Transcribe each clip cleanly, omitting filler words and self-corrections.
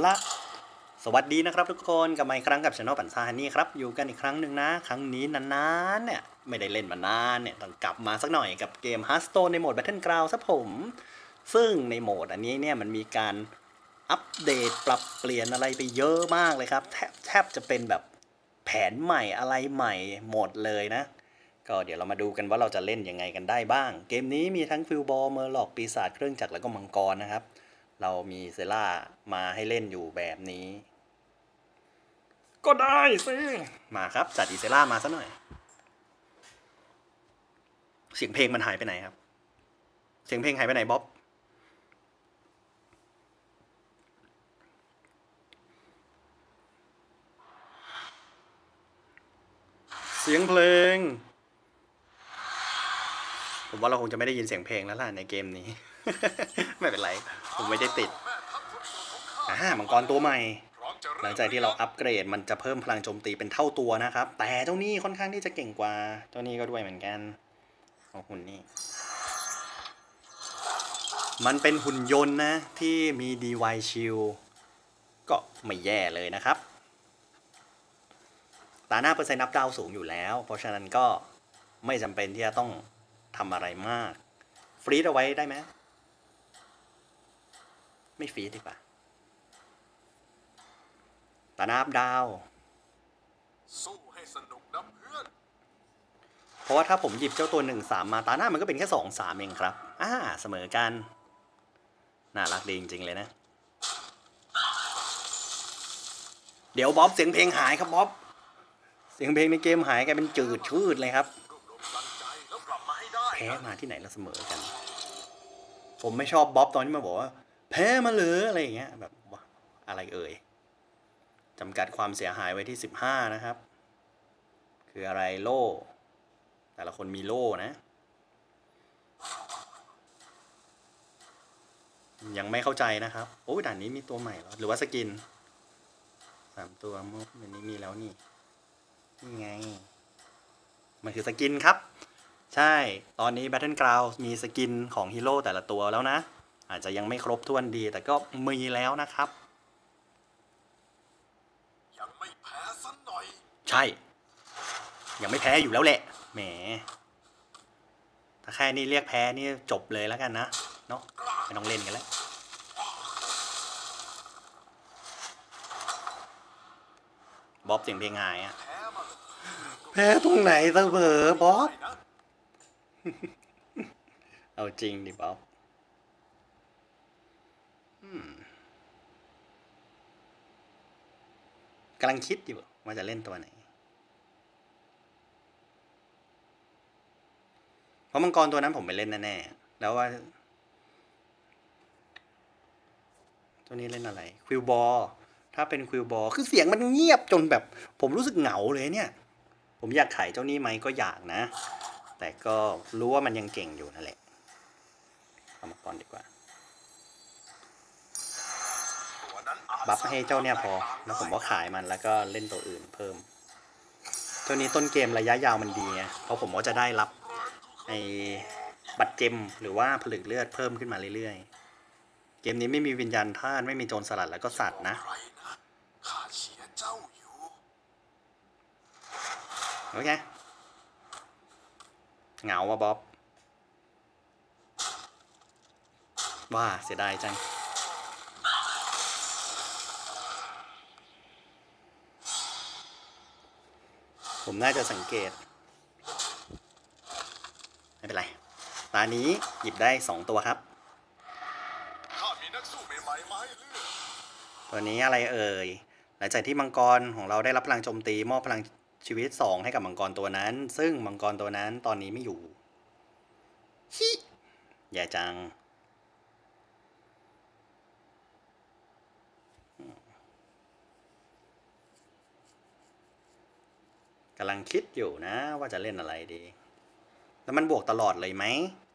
ละสวัสดีนะครับทุกคนกลับมาอีกครั้งกับช anel ปั่นซ่านี่ครับอยู่กันอีกครั้งหนึ่งนะครั้งนี้นานๆเนี่ยไม่ได้เล่นมานานเนี่ยต้องกลับมาสักหน่อยกับเกม Hearthstone ในโหมด Battleground ซะผมซึ่งในโหมดอันนี้เนี่ยมันมีการอัปเดตปรับเปลี่ยนอะไรไปเยอะมากเลยครับแทบจะเป็นแบบแผนใหม่อะไรใหม่หมดเลยนะก็เดี๋ยวเรามาดูกันว่าเราจะเล่นยังไงกันได้บ้างเกมนี้มีทั้งฟิลบอลเมอร์ล็อกปีศาจเครื่องจักรแล้วก็มังกรนะครับเรามีเซล่ามาให้เล่นอยู่แบบนี้ก็ได้สิมาครับจัดอีเซล่ามาซะหน่อยเสียงเพลงมันหายไปไหนครับเสียงเพลงหายไปไหนบ๊อบเสียงเพลงผมว่าเราคงจะไม่ได้ยินเสียงเพลงแล้วล่ะในเกมนี้ ไม่เป็นไรผมไม่ได้ติดมังกรตัวใหม่หลังจากที่เราอัปเกรดมันจะเพิ่มพลังโจมตีเป็นเท่าตัวนะครับแต่เจ้านี่ค่อนข้างที่จะเก่งกว่าเจ้านี่ก็ด้วยเหมือนกันหุ่นนี่มันเป็นหุ่นยนต์นะที่มี DY Shield ก็ไม่แย่เลยนะครับตาหน้าเปอร์เซ็นต์นับดาวสูงอยู่แล้วเพราะฉะนั้นก็ไม่จำเป็นที่จะต้องทำอะไรมากฟรีดเอาไว้ได้ไหมไม่ฟรีดดีกว่าตาหน้าอัพดาวสู้ให้สนุกนะเพื่อนเพราะว่าถ้าผมหยิบเจ้าตัว1-3มาตาหน้ามันก็เป็นแค่2-3เองครับเสมอกันน่ารักดีจริงๆเลยนะเดี๋ยวบ๊อบเสียงเพลงหายครับบ๊อบเสียงเพลงในเกมหายกลายเป็นจืดชืดเลยครับแพ้มาที่ไหนแล้วเสมอกันผมไม่ชอบบ๊อบตอนที่มาบอกว่าแพ้มาเลยอะไรอย่างเงี้ยแบบอะไรเอ่ยจำกัดความเสียหายไว้ที่15นะครับคืออะไรโล่แต่ละคนมีโล่นะยังไม่เข้าใจนะครับโอ้ด่านนี้มีตัวใหม่หรือว่าสกิน3ตัวมุกอันนี้มีแล้วนี่ไงมันคือสกินครับใช่ตอนนี้ Battleground มีสกินของฮีโร่แต่ละตัวแล้วนะอาจจะยังไม่ครบถ้วนดีแต่ก็มีแล้วนะครับยังไม่แพ้สักหน่อยใช่ยังไม่แพ้อยู่แล้วแหละแหมถ้าแค่นี้เรียกแพ้นี่จบเลยแล้วกันนะเนาะไม่ต้องเล่นกันแล้วบ๊อบเสียงเพลงหายอะแพ้ตรงไหนเสมอบ๊อบเอาจริงดิบ๊อบกำลังคิดอยู่ว่าจะเล่นตัวไหนเพราะมังกรตัวนั้นผมไปเล่นแน่ๆแล้วว่าตัวนี้เล่นอะไรควิลบอลถ้าเป็นควิลบอลคือเสียงมันเงียบจนแบบผมรู้สึกเหงาเลยเนี่ยผมอยากขายเจ้านี้ไหมก็อยากนะแต่ก็รู้ว่ามันยังเก่งอยู่นั่นแหละเอามาก่อนดีกว่าบัฟให้เจ้าเนี่ยพอแล้วผมก็ขายมันแล้วก็เล่นตัวอื่นเพิ่มเจ้านี้ต้นเกมระยะยาวมันดีไงเพราะผมก็จะได้รับไอ้บัตรเจมหรือว่าผลึกเลือดเพิ่มขึ้นมาเรื่อยๆเกมนี้ไม่มีวิญญาณธาตุไม่มีโจรสลัดแล้วก็สัตว์นะโอเคเหงาว่ะบ๊อบว่าเสียดายจังผมน่าจะสังเกตไม่เป็นไรตานี้หยิบได้2ตัวครับตัวนี้อะไรเอ่ยหลังจากที่มังกรของเราได้รับพลังโจมตีมอบพลังชีวิต2ให้กับมังกรตัวนั้นซึ่งมังกรตัวนั้นตอนนี้ไม่อยู่ฮิแย่จังกำลังคิดอยู่นะว่าจะเล่นอะไรดีแล้วมันบวกตลอดเลยไหม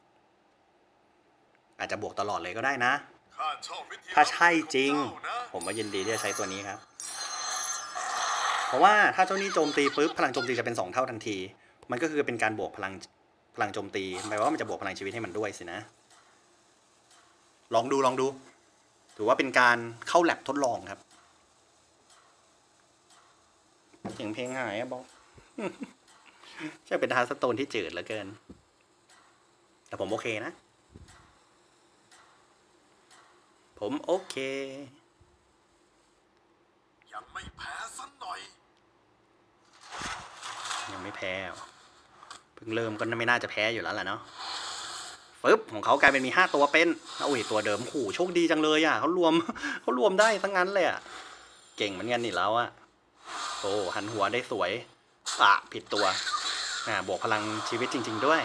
อาจจะบวกตลอดเลยก็ได้นะถ้าใช่จริงผมก็ยินดีที่จะใช้ตัวนี้ครับเพราะว่าถ้าเจ้านี้โจมตีปุ๊บพลังโจมตีจะเป็น2เท่าทันทีมันก็คือเป็นการบวกพลังโจมตีแปลว่ามันจะบวกพลังชีวิตให้มันด้วยสินะลองดูถือว่าเป็นการเข้าแลบทดลองครับเสียงเพลงหายอะบอกจะเป็นฮาร์ดสโตนที่จืดเหลือเกินแต่ผมโอเคนะผมโอเคยังไม่แพ้สักหน่อยยังไม่แพ้เพิ่งเริ่มก็ไม่น่าจะแพ้อยู่แล้วแหละเนาะปึ๊บของเขากลายเป็นมี5 ตัวเป็นโอ้ยตัวเดิมขู่โชคดีจังเลยอ่ะเขารวมได้ทั้งนั้นเลยอ่ะเก่งเหมือนกันนี่แล้วอ่ะโอ้หันหัวได้สวยผิดตัวบวกพลังชีวิตจริงๆด้วย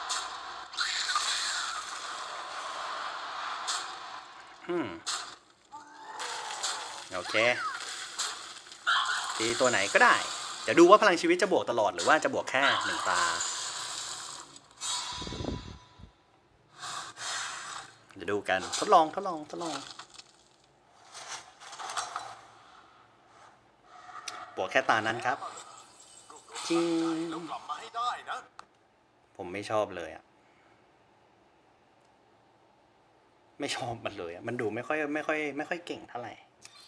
โอเคตีตัวไหนก็ได้เดี๋ยวดูว่าพลังชีวิตจะบวกตลอดหรือว่าจะบวกแค่1 ตาเดี๋ยวดูกันทดลองบวกแค่ตานั้นครับจริงผมไม่ชอบเลยอ่ะไม่ชอบมันเลยอ่ะมันดูไม่ค่อยเก่งเท่าไหร่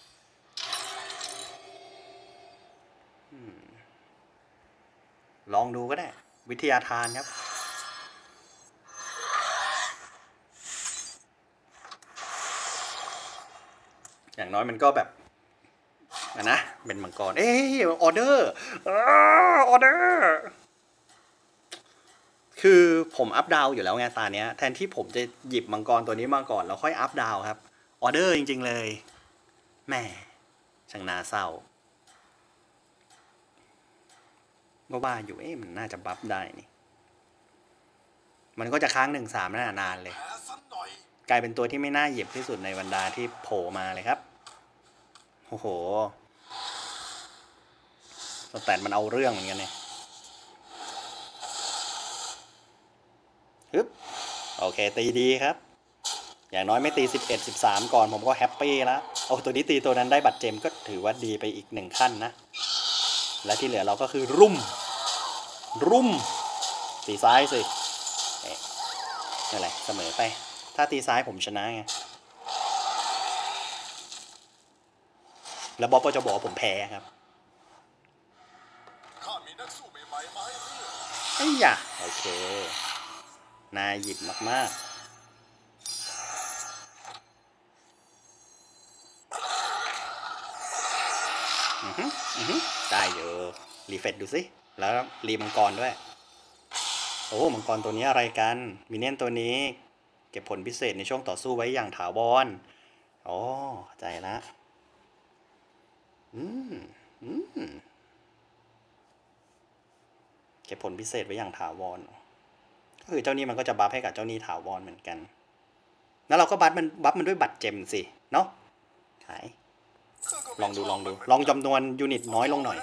ลองดูก็ได้วิทยาทานครับอย่างน้อยมันก็แบบนะเป็นมังกรออเดอร์คือผมอัพดาวอยู่แล้วไงตาเนี้ยแทนที่ผมจะหยิบมังกรตัวนี้มาก่อนแล้วค่อยอัพดาวครับออเดอร์จริงๆเลยแม่ช่างน่าเศร้าว่าอยู่มันน่าจะบัฟได้นี่มันก็จะค้าง1-3นานเลยกลายเป็นตัวที่ไม่น่าหยิบที่สุดในบรรดาที่โผล่มาเลยครับโอ้โหสแตทมันเอาเรื่องเหมือนกันเนี่ยฮึบโอเคตีดีครับอย่างน้อยไม่ตี11-13ก่อนผมก็แฮปปี้แล้วเอาตัวนี้ตีตัวนั้นได้บัตรเจมก็ถือว่าดีไปอีก1 ขั้นนะและที่เหลือเราก็คือรุ่มตีซ้ายสินี่แหละเสมอไปถ้าตีซ้ายผมชนะไงแล้วบอสก็จะบอกผมแพ้ครับข้ามีนักสู้ใหม่ๆมาให้เลือกไอ้ยะโอเคนายหยิบมากได้เยอะรีเฟรชดูสิแล้วรีมังกรด้วยโอ้มังกรตัวนี้อะไรกันมินเนี่ยนตัวนี้เก็บผลพิเศษในช่วงต่อสู้ไว้อย่างถาวรอ๋อเข้าใจละเก็บผลพิเศษไว้อย่างถาวรก็คือเจ้านี้มันก็จะบัฟให้กับเจ้านี้ถาวรเหมือนกันแล้วเราก็บัฟมันด้วยบัตรเจมสิเนาะขายลองจำนวนยูนิตน้อยลงหน่อย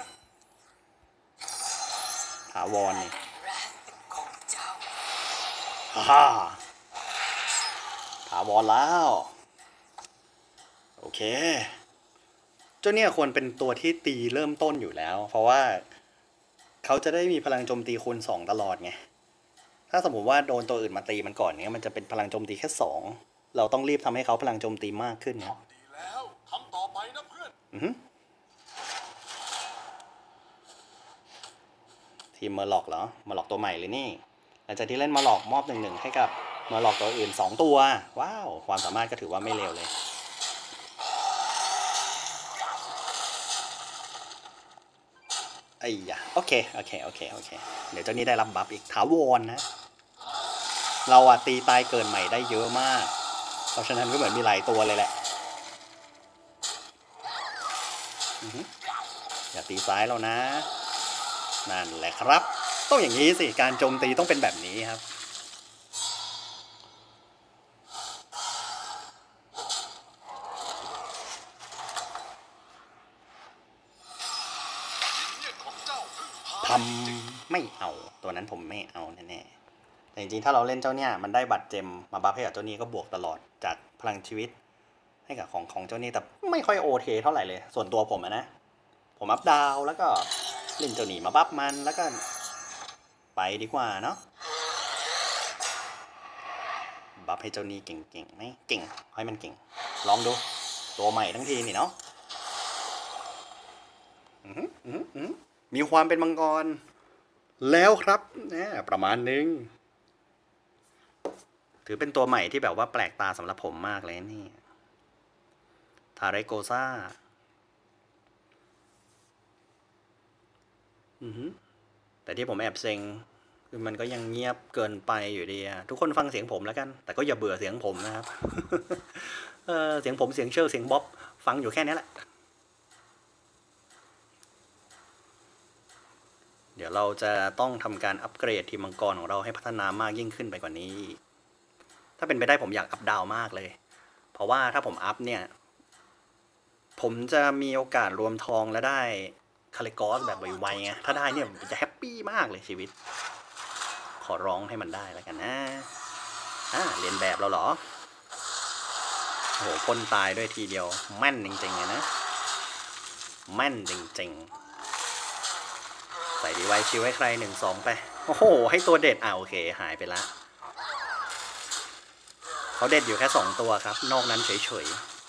ถาวรนี่ฮ่าถาวรแล้วโอเคเจ้าเนี่ยควรเป็นตัวที่ตีเริ่มต้นอยู่แล้วเพราะว่าเขาจะได้มีพลังโจมตีคูณ2ตลอดไงถ้าสมมติว่าโดนตัวอื่นมาตีมันก่อนเนี้ยมันจะเป็นพลังโจมตีแค่2เราต้องรีบทำให้เขาพลังโจมตีมากขึ้นครับดีแล้วทำต่อไปนะเพื่อนทีมเมอร์ล็อกเหรอเมอร์ล็อกตัวใหม่เลยนี่หลังจากที่เล่นเมอร์ล็อกมอบ1-1ให้กับเมอร์ล็อกตัวอื่น2ตัวว้าวความสามารถก็ถือว่าไม่เลวเลยไอ้ยะโอเคเดี๋ยวเจ้านี้ได้รับบัฟอีกถาวรนะเราตีตายเกินใหม่ได้เยอะมากเพราะฉะนั้นก็เหมือนมีหลายตัวเลยแหละอย่าตีซ้ายเรานะนั่นแหละครับต้องอย่างนี้สิการโจมตีต้องเป็นแบบนี้ครับทำไม่เอาตัวนั้นผมไม่เอาแน่ๆแต่จริงๆถ้าเราเล่นเจ้าเนี่ยมันได้บัตรเจมมาบัฟให้กับเจ้านี้ก็บวกตลอดจากพลังชีวิตให้กับของเจ้านี้แต่ไม่ค่อยโอเคเท่าไหร่เลยส่วนตัวผมนะผมอัพดาวแล้วก็เล่นเจ้าหนีมาบัฟมันแล้วก็ไปดีกว่าเนาะบัฟให้เจ้านี่เก่งๆไหมเก่งให้มันเก่งลองดูตัวใหม่ทั้งทีนี่เนาะมีความเป็นมังกรแล้วครับเนี่ยประมาณนึงถือเป็นตัวใหม่ที่แบบว่าแปลกตาสำหรับผมมากเลยนี่ทาเรโกซ่าแต่ที่ผมแอบเซ็งคือมันก็ยังเงียบเกินไปอยู่ดีอะทุกคนฟังเสียงผมแล้วกันแต่ก็อย่าเบื่อเสียงผมนะครับ เสียงผมเสียงเชอร์เสียงบ๊อบฟังอยู่แค่นี้แหละเดี๋ยวเราจะต้องทำการอัปเกรดทีมมังกรของเราให้พัฒนามากยิ่งขึ้นไปกว่านี้ถ้าเป็นไปได้ผมอยากอัพดาวมากเลยเพราะว่าถ้าผมอัพเนี่ยผมจะมีโอกาสรวมทองและได้คาลิกอสแบบไวๆไงถ้าได้เนี่ยผมจะแฮปปี้มากเลยชีวิตขอร้องให้มันได้แล้วกันนะเรียนแบบเราเหรอโหพ่นตายด้วยทีเดียวแม่นจริงๆเลยนะแม่นจริงๆใส่ดีไวชิวให้ใคร1-2ไปโอ้โหให้ตัวเด็ดโอเคหายไปละเขาเด็ดอยู่แค่2ตัวครับนอกนั้นเฉย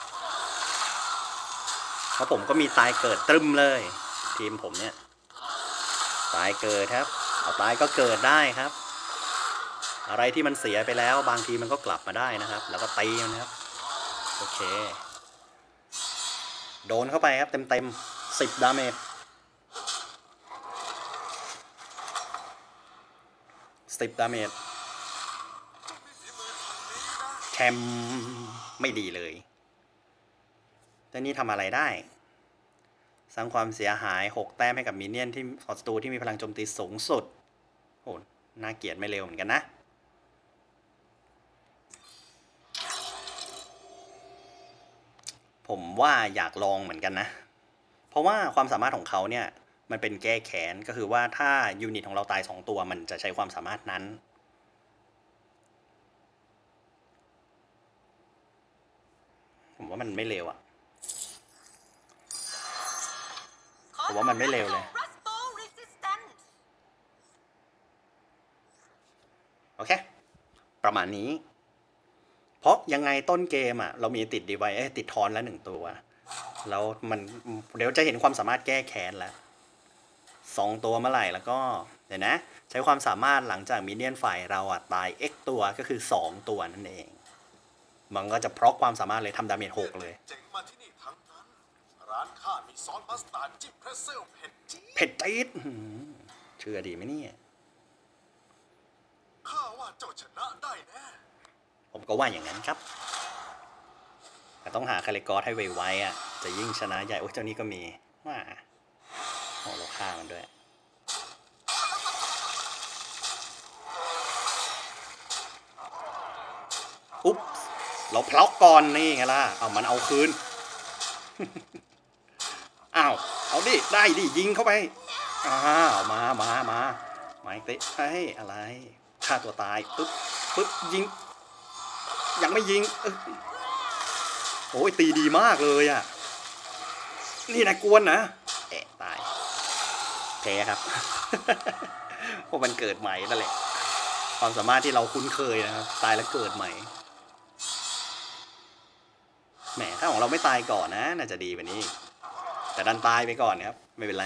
ๆเพราะผมก็มีตายเกิดตรึมเลยทีมผมเนี่ยตายเกิดครับเอาตายก็เกิดได้ครับอะไรที่มันเสียไปแล้วบางทีมันก็กลับมาได้นะครับแล้วก็ตีมันนะครับโอเคโดนเข้าไปครับเต็ม10 ดาเมจ10 ดาเมจแคมไม่ดีเลยแต่นี่ทำอะไรได้สร้างความเสียหาย6 แต้มให้กับมินเนี่ยนที่ศัตรูที่มีพลังโจมตีสูงสุดโหน่าเกลียดไม่เร็วเหมือนกันนะผมว่าอยากลองเหมือนกันนะเพราะว่าความสามารถของเขาเนี่ยมันเป็นแก้แค้นก็คือว่าถ้ายูนิตของเราตาย2 ตัวมันจะใช้ความสามารถนั้นผมว่ามันไม่เร็วอะผมว่ามันไม่เร็วเลยโอเคประมาณนี้เพราะยังไงต้นเกมเรามีติดดีไวติดทอนแล้ว1 ตัวแล้วมันเดี๋ยวจะเห็นความสามารถแก้แค้นแล้ว2 ตัวเมื่อไหร่แล้วก็เดี๋ยวนะใช้ความสามารถหลังจากมินเนี่ยนฝ่ายเราตาย X ตัวก็คือ2 ตัวนั่นเองมันก็จะพร็อกความสามารถเลยทำดาเมจ6เลยเจ๋งมาที่นี่ทั้งนั้นร้านข้ามีซอสมัสตาร์ดจิ้มเพรสเซลเผ็ดจี๊ดเผ็ดจี๊ดเชื่อดีไหมเนี่ยข้าว่าเจ้าชนะได้แน่ผมก็ว่าอย่างนั้นครับแต่ต้องหาคาลิกอสให้ไวๆจะยิ่งชนะใหญ่โอ้เจ้านี้ก็มีว่าโอ้เราฆ่ามันด้วยอุ๊บเราพล็อกก่อนนี่ไงล่ะเอามันเอาคืน อ้าวเอาดิได้ดิยิงเข้าไปมาอีกติเฮ้ยอะไรฆ่าตัวตายปึ๊บยิงยังไม่ยิงโอ้ยตีดีมากเลยนี่นะกวนนะตายแพ้ครับ เพราะมันเกิดใหม่นั่นแหละความสามารถที่เราคุ้นเคยนะครับตายแล้วเกิดใหม่แหมถ้าของเราไม่ตายก่อนนะน่าจะดีกว่านี้แต่ดันตายไปก่อนครับไม่เป็นไร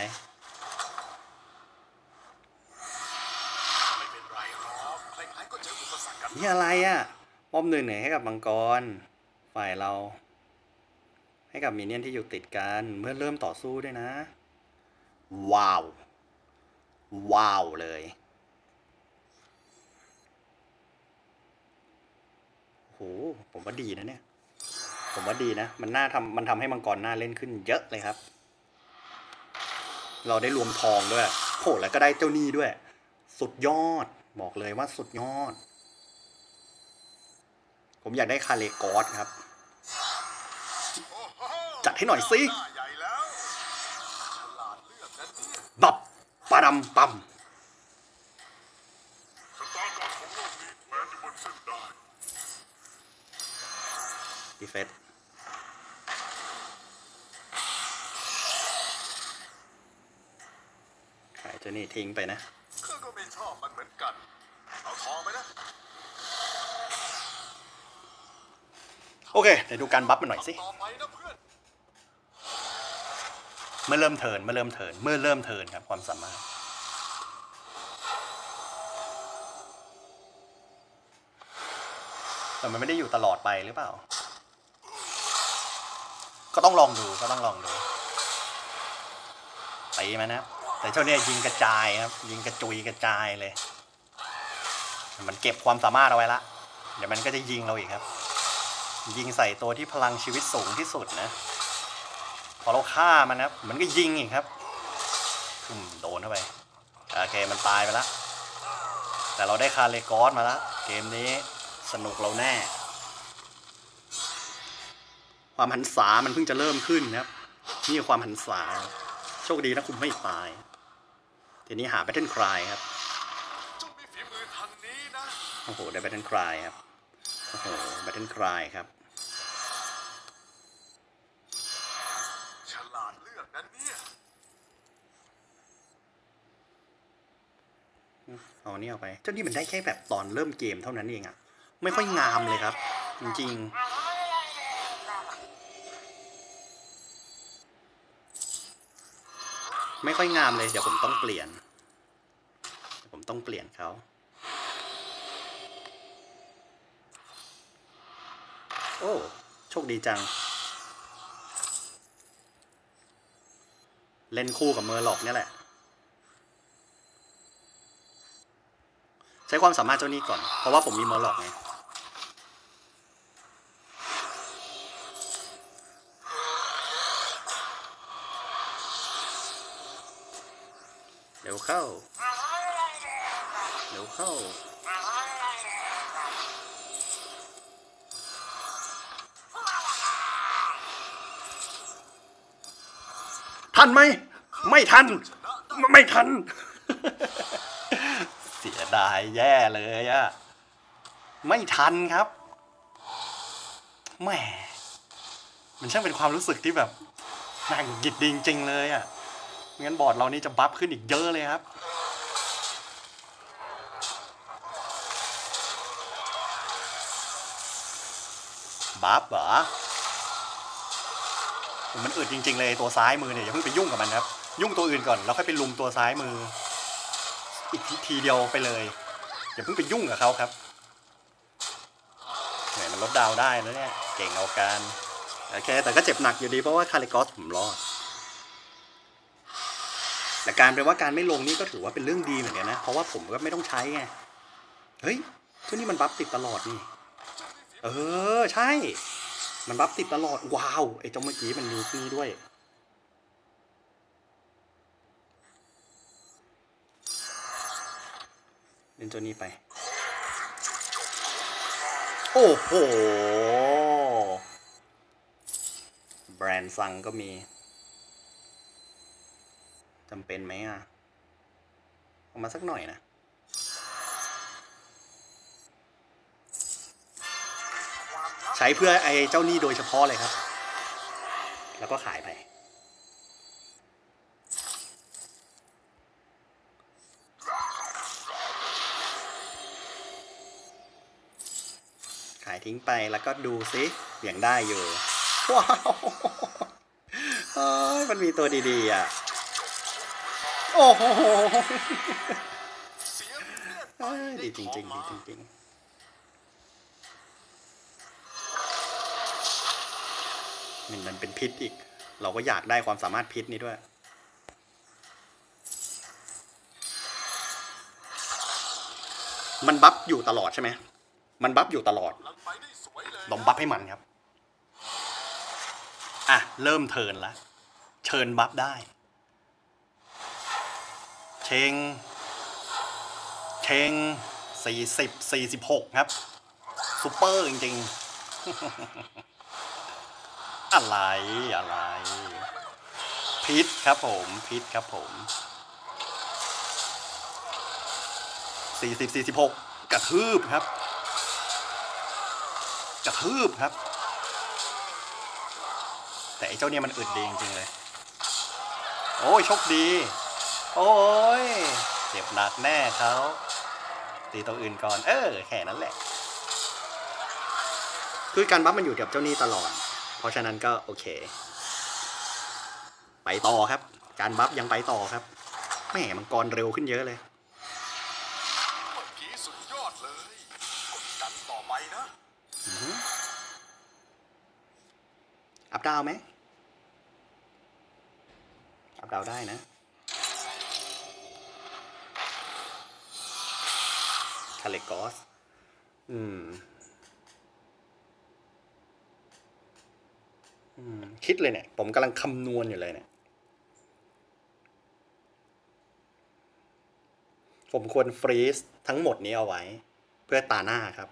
ไม่เป็นไรหรอกใครๆก็เจออุปสรรคกันนี่อะไรป้อม1ให้กับมังกรฝ่ายเราให้กับมินเนี่ยนที่อยู่ติดกันเมื่อเริ่มต่อสู้ด้วยนะว้าวเลยโหผมว่าดีนะเนี่ยผมว่าดีนะมันทำให้มังกรน่าเล่นขึ้นเยอะเลยครับเราได้รวมทองด้วยโหแล้วก็ได้เจ้านี่ด้วยสุดยอดบอกเลยว่าสุดยอดผมอยากได้คาเลกอสครับจัดให้หน่อยสิใหญ่แล้วฉลาดเลือกนะเนี่ยบับปะดำปั๊มชะตากรรมของโลกนี้แขวนอยู่บนเส้นได้ดีเฟสขายเจ้านี่ทิ้งไปนะข้าก็ไม่ชอบมันเหมือนกันเอาทองไปนะโอเคเดี๋ยวดูการบัฟมันหน่อยสิต่อไปนะเพื่อนเมื่อเริ่มเทิร์นครับความสามารถแต่มันไม่ได้อยู่ตลอดไปหรือเปล่าก็ต้องลองดูตีมันนะแต่เจ้าเนี่ยยิงกระจายครับยิงกระจุยกระจายเลยมันเก็บความสามารถเอาไว้ละเดี๋ยวมันก็จะยิงเราอีกครับยิงใส่ตัวที่พลังชีวิตสูงที่สุดนะพอเราฆ่ามันนะมันก็ยิงอีกครับโดนเข้าไปโอเคมันตายไปแล้วแต่เราได้คาเลกอสมาแล้วเกมนี้สนุกเราแน่ความหันษามันเพิ่งจะเริ่มขึ้นนะครับนี่ความหันษาโชคดีนะคุณไม่ตายทีนี้หาแบทเทิลคลายครับเจ้ามีฝีมือทางนี้นะโอ้โหได้แบทเทิลคลายครับโอ้โหแบทเทิลคลายครับฉลาดเลือกนั้นเนี่ยเอานี่เอาไปเจ้านี่มันได้แค่แบบตอนเริ่มเกมเท่านั้นเองอะไม่ค่อยงามเลยครับจริงๆไม่ค่อยงามเลยเดี๋ยวผมต้องเปลี่ยนเขาโอ้โชคดีจังเล่นคู่กับเมอร์ล็อกเนี่ยแหละใช้ความสามารถเจ้านี้ก่อนเพราะว่าผมมีเมอร์ล็อกไงเร็วเข้าทันไหมไม่ทัน เสียดายแย่เลยอะไม่ทันครับแหมมันช่างเป็นความรู้สึกที่แบบน่าหงุดหงิดจริงๆเลยอะงั้นบอร์ดเรานี่จะบัฟขึ้นอีกเยอะเลยครับบัฟเหรอมันอึดจริงๆเลยตัวซ้ายมือเนี่ยอย่าเพิ่งไปยุ่งกับมันครับยุ่งตัวอื่นก่อนแล้วค่อยไปลุมตัวซ้ายมืออีกทีเดียวไปเลยอย่าเพิ่งไปยุ่งกับเขาครับเนี่ยมันลดดาวได้แล้วเนี่ยเก่งเอาการโอเคแต่ก็เจ็บหนักอยู่ดีเพราะว่าคาริกอสผมรอดแต่การแปลว่าการไม่ลงนี่ก็ถือว่าเป็นเรื่องดีเหมือนกันนะเพราะว่าผมก็ไม่ต้องใช้ไงเฮ้ยช่วงนี้มันบัฟติดตลอดนี่ใช่มันบัฟติดตลอดว้าวไอ้เจ้าเมื่อกี้มันมีนี่ด้วยเล่นตัวนี้ไปโอ้โหแบรนด์ซังก็มีจำเป็นไหมอ่ะเอามาสักหน่อยนะใช้เพื่อไอ้เจ้านี่โดยเฉพาะเลยครับแล้วก็ขายไปขายทิ้งไปแล้วก็ดูซิยังได้อยู่ว้าวมันมีตัวดีๆอ่ะโอ้โหดีจริงๆดีจริงๆมันเป็นพิษอีกเราก็อยากได้ความสามารถพิษนี้ด้วยมันบัฟอยู่ตลอดใช่ไหมมันบัฟอยู่ตลอดลองบัฟให้มันครับอ่ะเริ่มเทิร์นแล้วเชิญบัฟได้เชง46ครับซูเปอร์จริงๆอะไรพิษครับผม46กระทืบครับแต่ไอ้เจ้าเนี่ยมันอึดดีจริงๆเลยโอ้ยโชคดีโอ้ยเจ็บหนักแน่เขาตีตัวอื่นก่อนแค่นั้นแหละคือการบัฟมันอยู่กับเจ้านี่ตลอดเพราะฉะนั้นก็โอเคไปต่อครับการบัฟยังไปต่อครับแหมมังกรเร็วขึ้นเยอะเลยเมื่อกี้สุดยอดเลยกดดันต่อไปนะอัพดาวไหมอัพดาวได้นะคาเลกอสคิดเลยเนี่ยผมกำลังคำนวณอยู่เลยเนี่ยผมควรฟรีซทั้งหมดนี้เอาไว้เพื่อตาหน้าครับ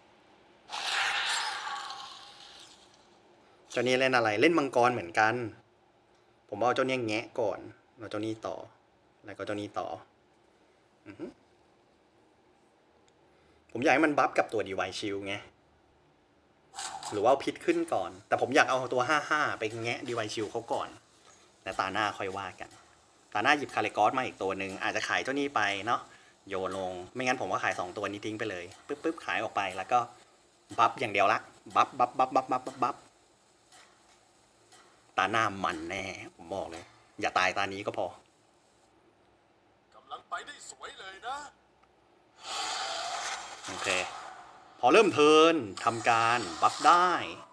เจ้านี้เล่นอะไรเล่นมังกรเหมือนกันผมเอาเจ้านี้แงะก่อนเอาเจ้านี้ต่อแล้วก็เจ้านี้ต่อผมอยากให้มันบัฟกับตัวดีไวชิลไงหรือว่าพิษขึ้นก่อนแต่ผมอยากเอาตัว55ไปแงะดีไวชิลเขาก่อนแต่ตาหน้าค่อยว่ากันตาหน้าหยิบคาเลกอสมาอีกตัวหนึ่งอาจจะขายเจ้านี้ไปเนาะโยนลงไม่งั้นผมก็ขาย2ตัวนี้ทิ้งไปเลยปึ๊บขายออกไปแล้วก็บัฟอย่างเดียวละบัฟตาหน้ามันแน่ผมบอกเลยอย่าตายตานี้ก็พอกำลังไปได้สวยเลยนะโอเคพอเริ่มเทิร์นทำการบัฟได้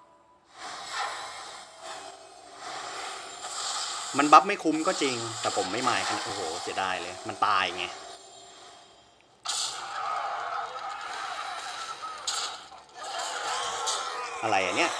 มันบัฟไม่คุ้มก็จริงแต่ผมไม่หมายกันโอ้โหเสียดายเลยมันตายไงอะไรอ่ะเนี่ย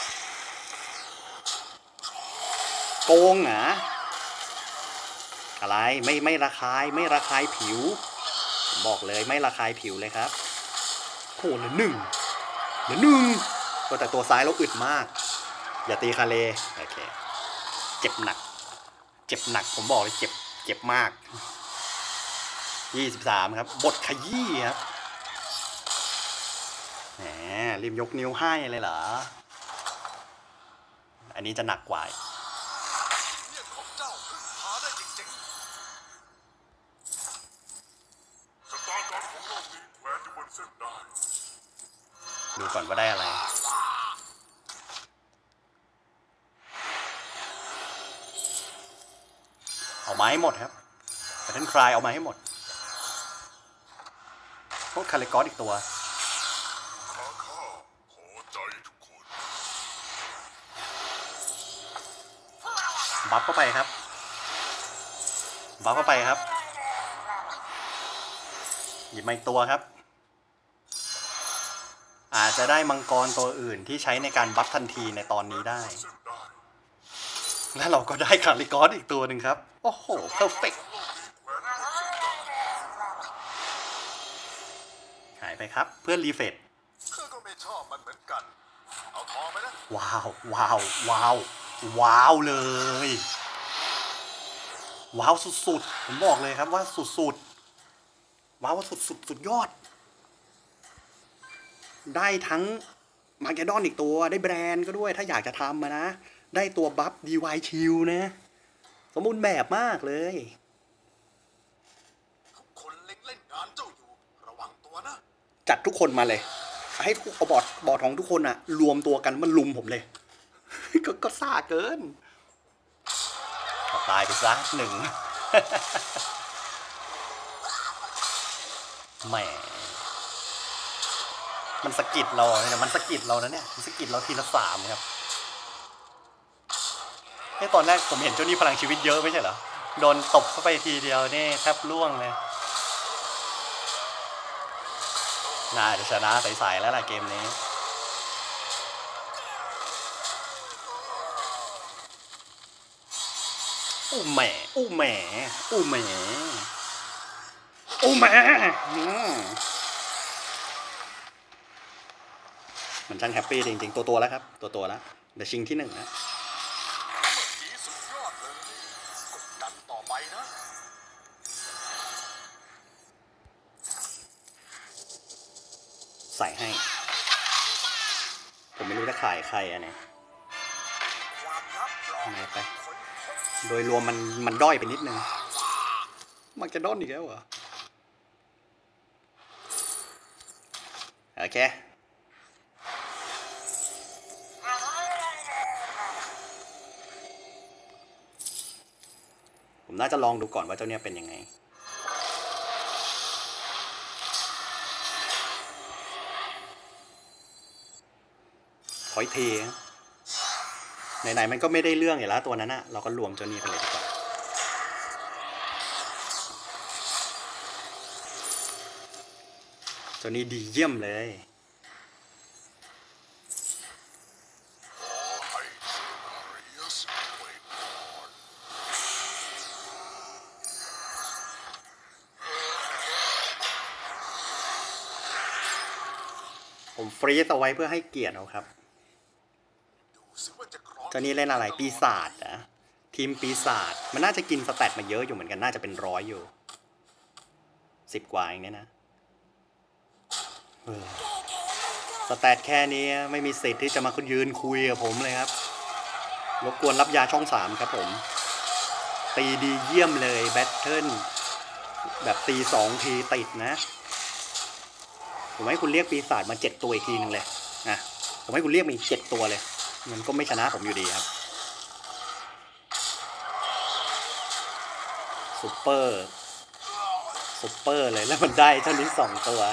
โกงเหรออะไรไม่ระคายผิวผมบอกเลยไม่ระคายผิวเลยครับโหเหลือหนึ่งแต่ตัวซ้ายเราอึดมากอย่าตีคาเลโอเคเจ็บหนักผมบอกเลยเจ็บมาก23ครับบทขยี้ครับแหมรีบยกนิ้วให้เลยเหรออันนี้จะหนักกว่าเนี่ยของเจ้าพึ่งพาได้จริงๆชะตากรรมของโลกนี้แขวนอยู่บนเส้นได้ดูก่อนว่าได้อะไรเอามาให้หมดครับแต่ท่านคลายเอามาให้หมดพวกคาเลกอสอีกตัวข้าขอใจทุกคนบัฟเข้าไปครับหยิบมาอีกตัวครับอาจจะได้มังกรตัวอื่นที่ใช้ในการบัฟทันทีในตอนนี้ได้และเราก็ได้คาลิกอสอีกตัวหนึ่งครับโอ้โหเพอร์เฟกต์หายไปครับเพื่อรีเฟรชข้าก็ไม่ชอบมันเหมือนกัน เอาทองไปนะว้าวเลยว้าวสุดๆผมบอกเลยครับว่าสุดๆว้าวสุดยอดได้ทั้งมาร์เกดอนอีกตัวได้แบรนด์ก็ด้วยถ้าอยากจะทำมานะได้ตัวบัฟดีวายชิลนะสมบูรณ์แบบมากเลยทุกคนเล็งเล่นงานเจ้าอยู่ระวังตัวนะจัดทุกคนมาเลยให้พวกบอดของทุกคนอะรวมตัวกันมันลุมผมเลย ก็ซ่าเกินตายไปซะหนึ่ง แหมมันสะกิดเราเนี่ยมันสะกิดเรานะเนี่ยมันสะกิดเราทีละ3ครับตอนแรกผมเห็นเจ้านี่พลังชีวิตเยอะไม่ใช่เหรอโดนตบเข้าไปทีเดียวนี่แทบล่วงเลยน่าจะชนะใสๆแล้วล่ะเกมนี้อู้แหมมันช่างแฮปปี้จริงๆตัวแล้วครับตัวแล้วเดี๋ยวชิงที่1นะเมื่อกี้สุดยอดเลยกดดันต่อไปนะใส่ให้ผมไม่รู้จะขายใครอะเนี่ยไม่ไปโดยรวมมันด้อยไปนิดนึงมาแกดอนอีกแล้วเหรอโอเคผมน่าจะลองดูก่อนว่าเจ้าเนี่ยเป็นยังไงขออีกทีไหนๆมันก็ไม่ได้เรื่องอยู่แล้วตัวนั้นอะเราก็รวมเจ้านี้ไปเลยดีกว่าเจ้านี้ดีเยี่ยมเลยผมฟรีซเอาไว้เพื่อให้เกียรติเอาครับเจ้านี้เล่นอะไรปีศาจนะทีมปีศาจมันน่าจะกินสแตทมาเยอะอยู่เหมือนกันน่าจะเป็น100อยู่10 กว่าเองเนี่ยนะสแตทแค่นี้ไม่มีสิทธิ์ที่จะมายืนคุยกับผมเลยครับรบกวนรับยาช่อง3ครับผมตีดีเยี่ยมเลยแบทเทิลแบบตี2 ทีติดนะผมให้คุณเรียกปีศาจมา7 ตัวอีกทีนึงเลยนะผมให้คุณเรียกมาอีก7 ตัวเลยมันก็ไม่ชนะผมอยู่ดีครับซุปเปอร์เลยแล้วมันได้เท่านี้2 ตัว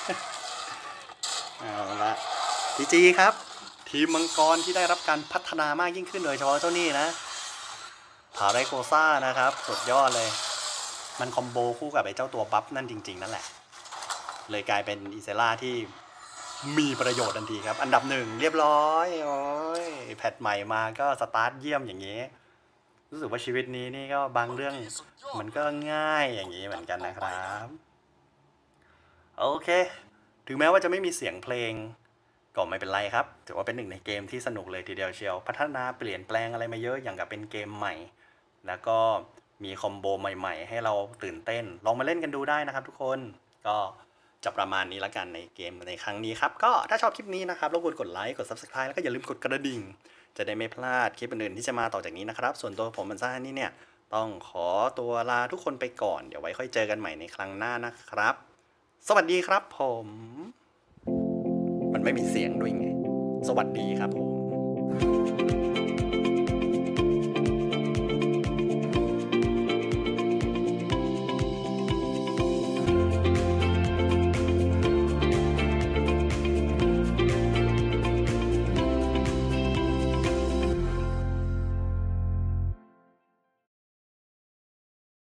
เอาละจีครับทีมมังกรที่ได้รับการพัฒนามากยิ่งขึ้นโดยเฉพาะเจ้านี่นะผาไรโกซ่านะครับสุดยอดเลยมันคอมโบคู่กับไอ้เจ้าตัวบัฟนั่นจริงๆนั่นแหละเลยกลายเป็นอิเซล่าที่มีประโยชน์ทันทีครับอันดับ1เรียบร้อยโอ้ยแพทใหม่มาก็สตาร์ทเยี่ยมอย่างนี้รู้สึกว่าชีวิตนี้นี่ก็บางเรื่องมันก็ง่ายอย่างนี้เหมือนกันนะครับโอเคถึงแม้ว่าจะไม่มีเสียงเพลงก็ไม่เป็นไรครับถือว่าเป็นหนึ่งในเกมที่สนุกเลยทีเดียวเชียวพัฒนาเปลี่ยนแปลงอะไรมาเยอะอย่างกับเป็นเกมใหม่แล้วก็มีคอมโบใหม่ๆให้เราตื่นเต้นลองมาเล่นกันดูได้นะครับทุกคนก็จะประมาณนี้ละกันในเกมในครั้งนี้ครับก็ถ้าชอบคลิปนี้นะครับรบกวนกดไลค์กด Subscribe แล้วก็อย่าลืมกดกระดิ่งจะได้ไม่พลาดคลิปอื่นๆที่จะมาต่อจากนี้นะครับส่วนตัวผมมันซ่านี่เนี่ยต้องขอตัวลาทุกคนไปก่อนเดี๋ยวไว้ค่อยเจอกันใหม่ในครั้งหน้านะครับสวัสดีครับผมมันไม่มีเสียงด้วยไงสวัสดีครับผม